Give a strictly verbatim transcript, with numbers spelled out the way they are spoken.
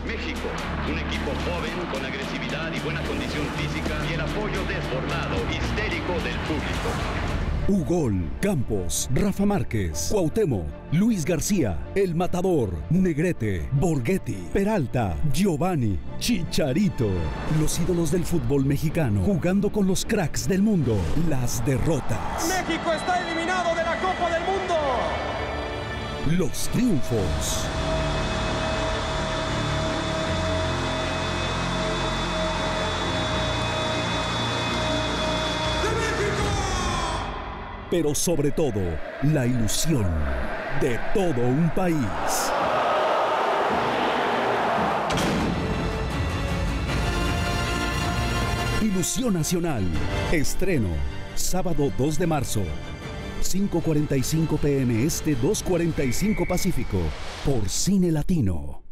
México, un equipo joven con agresividad y buena condición física y el apoyo desbordado, histérico del público. Ugol, Campos, Rafa Márquez, Cuauhtémoc, Luis García, El Matador, Negrete, Borghetti, Peralta, Giovanni, Chicharito. Los ídolos del fútbol mexicano jugando con los cracks del mundo. Las derrotas. México está eliminado de la Copa del Mundo. Los triunfos. Pero sobre todo, la ilusión de todo un país. Ilusión Nacional. Estreno, sábado dos de marzo, cinco cuarenta y cinco p m Este, dos cuarenta y cinco Pacífico, por Cine Latino.